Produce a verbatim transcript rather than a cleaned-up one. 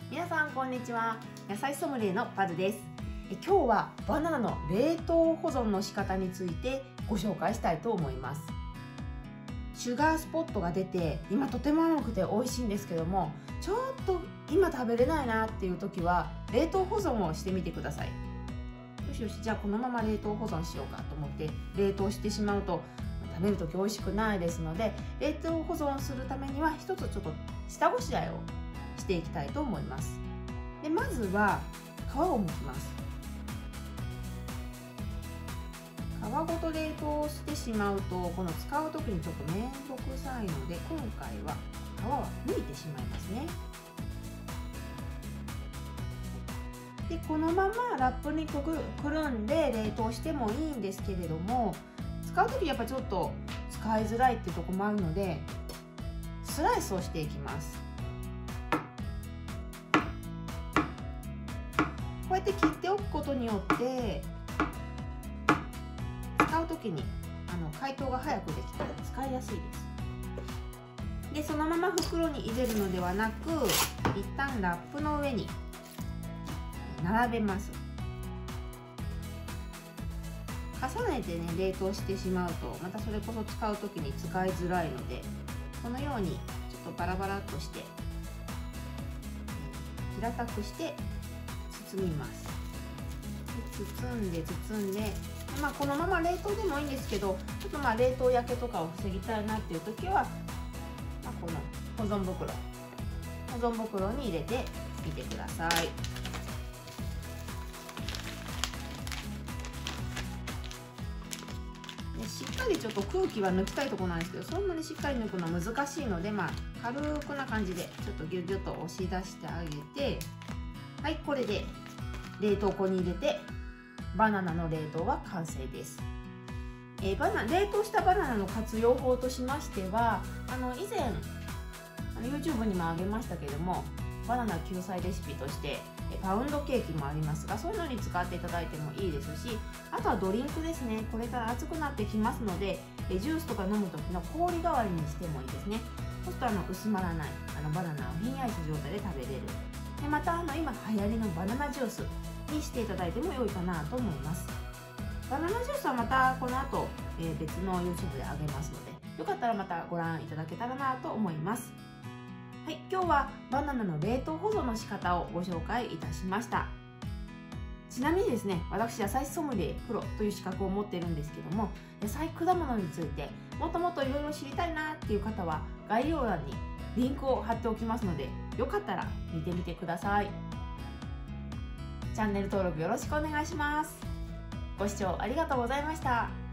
皆さんこんにちは。野菜ソムリエのパズです。え今日はバナナの冷凍保存の仕方についてご紹介したいと思います。シュガースポットが出て今とても甘くて美味しいんですけども、ちょっと今食べれないなっていう時は冷凍保存をしてみてください。よしよし、じゃあこのまま冷凍保存しようかと思って冷凍してしまうと食べる時美味しくないですので、冷凍保存するためには一つちょっと下ごしらえをしていきたいと思います。でまずは皮を剥きます。皮ごと冷凍してしまうとこの使う時にちょっと面倒くさいので、今回は皮は剥いてしまいますね。でこのままラップにくるんで冷凍してもいいんですけれども、使う時やっぱちょっと使いづらいっていうところもあるのでスライスをしていきます。こうやって切っておくことによって使う時にあの解凍が早くできて使いやすいです。でそのまま袋に入れるのではなく、一旦ラップの上に並べます。重ねてね冷凍してしまうとまたそれこそ使う時に使いづらいので、このようにちょっとバラバラっとして平たくして包みます。で包んで包んで、まあ、このまま冷凍でもいいんですけど、ちょっとまあ冷凍焼けとかを防ぎたいなっていう時は、まあ、この保存袋保存袋に入れてみてください。しっかりちょっと空気は抜きたいところなんですけど、そんなにしっかり抜くのは難しいので、まあ、軽くな感じでちょっとギュギュッと押し出してあげて、はい、これで冷凍庫に入れてバナナの冷凍は完成です。えー、バナ冷凍したバナナの活用法としましては、あの以前あの YouTube にもあげましたけれども、バナナ救済レシピとしてパウンドケーキもありますが、そういうのに使っていただいてもいいですし、あとはドリンクですね。これから暑くなってきますので、ジュースとか飲む時の氷代わりにしてもいいですね。そうするとあの薄まらない、あのバナナをひんやりした状態で食べれる。でまたあの今流行りのバナナジュースにしていただいても良いかなと思います。バナナジュースはまたこの後、えー、別の YouTube であげますので、よかったらまたご覧いただけたらなと思います。はい、今日はバナナの冷凍保存の仕方をご紹介いたしました。ちなみにですね、私野菜ソムリエプロという資格を持っているんですけども、野菜果物についてもっともっといろいろ知りたいなっていう方は概要欄にリンクを貼っておきますので、よかったら見てみてください。チャンネル登録よろしくお願いします。ご視聴ありがとうございました。